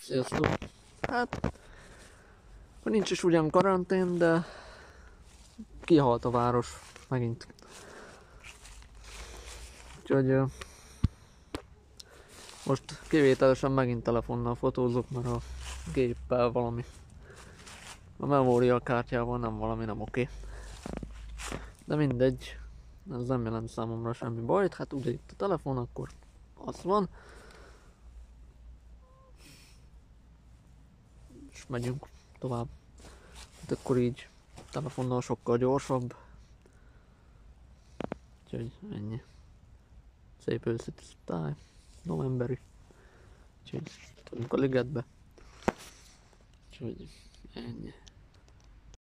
Sziasztok! Hát, nincs is ugyan karantén, de kihalt a város megint. Úgyhogy most kivételesen megint telefonnal fotózok, mert a géppel valami, a memória kártyával nem oké. De mindegy, ez nem jelent számomra semmi bajt, hát ugye itt a telefon, akkor az van. És megyünk tovább. Hát akkor így telefonnal sokkal gyorsabb. Úgyhogy ennyi. Szép őszi táj, novemberi. Úgyhogy tudunk a ligetbe. Úgyhogy ennyi.